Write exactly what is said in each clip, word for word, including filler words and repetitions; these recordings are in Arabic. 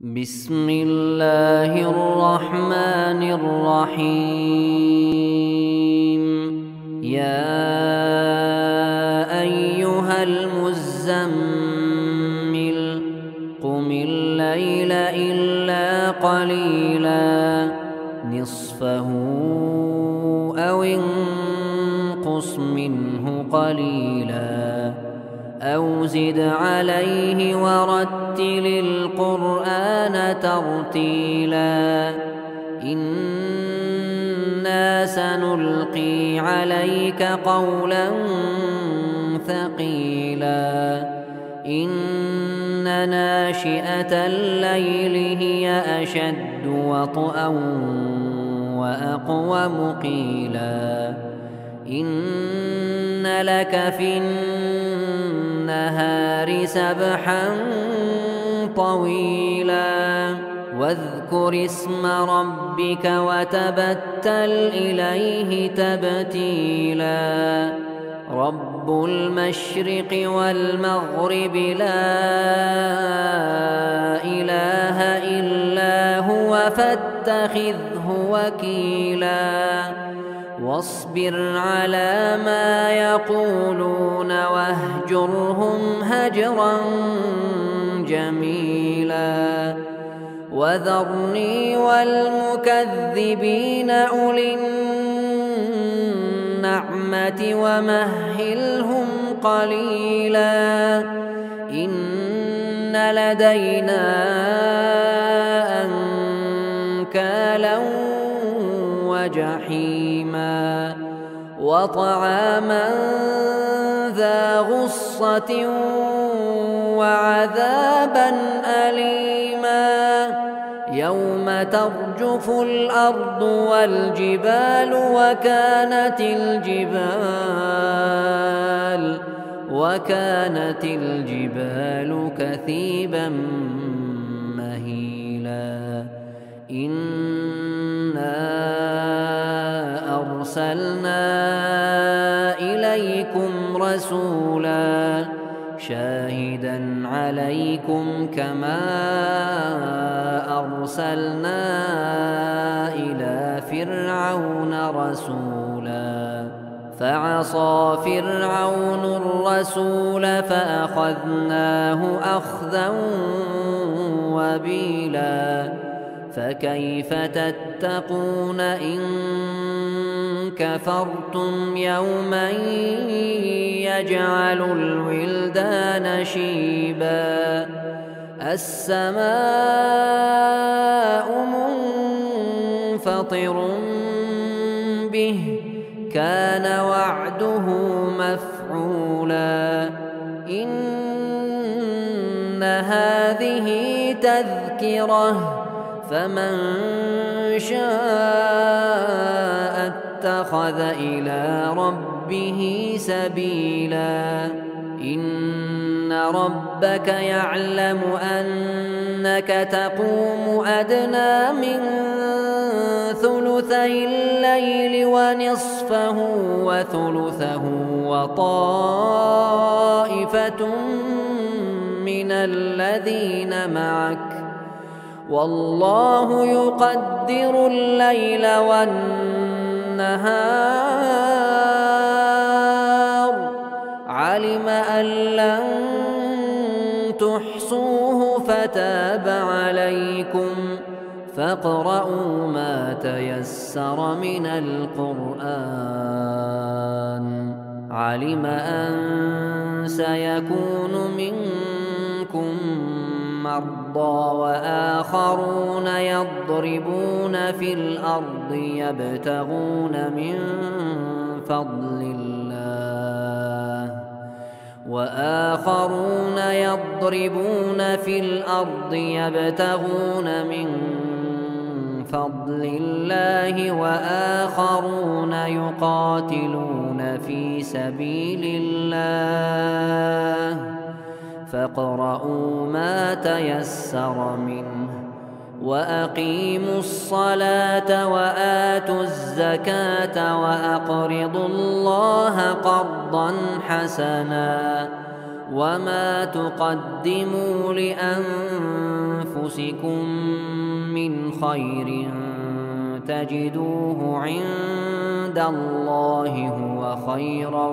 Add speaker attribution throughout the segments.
Speaker 1: بسم الله الرحمن الرحيم. يا أيها المزمل قم الليل إلا قليلا نصفه أو انقص منه قليلا أو زد عليه ورتل القرآن ترتيلا إنا سنلقي عليك قولا ثقيلا إن ناشئة الليل هي أشد وطئا وأقوم قيلا إن لك في النهار سبحا طويلا واذكر اسم ربك وتبتل إليه تبتيلا رب المشرق والمغرب لا إله إلا هو فاتخذه وكيلا واصبر على ما يقولون واهجرهم هجرا جميلا وذرني والمكذبين أولي النعمة ومهلهم قليلا إن لدينا أنكالا وجحيما وطعاما ذا غصة وعذابا أليما يوم ترجف الأرض والجبال وكانت الجبال وكانت الجبال كثيبا مهيلا إنا أرسلنا إليكم رسولا شاهدا عليكم كما أرسلنا إلى فرعون رسولا فعصى فرعون الرسول فأخذناه أخذا وبيلا فكيف تتقون إن كفرتم يوما يجعل الولدان شيبا السماء منفطر به كان وعده مفعولا إن هذه تذكرة فمن شاء اتخذ إلى ربه سبيلا إن ربك يعلم أنك تقوم أدنى من ثلثي الليل ونصفه وثلثه وطائفة من الذين معك والله يقدر الليل والنهار علم أن لن تحصوه فتاب عليكم فاقرؤوا ما تيسر من القرآن علم أن سيكون منكم مرضى وآخرون يضربون في الأرض يبتغون من فضل الله وآخرون يضربون في الأرض يبتغون من فضل الله وآخرون يقاتلون في سبيل الله فاقرؤوا ما تيسر منه وأقيموا الصلاة وآتوا الزكاة وأقرضوا الله قرضا حسنا وما تقدموا لأنفسكم من خير تجدوه عند الله هو خيرا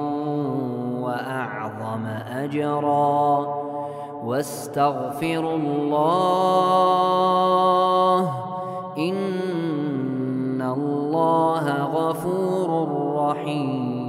Speaker 1: وأعظم أجرا واستغفروا الله إن الله غفور رحيم.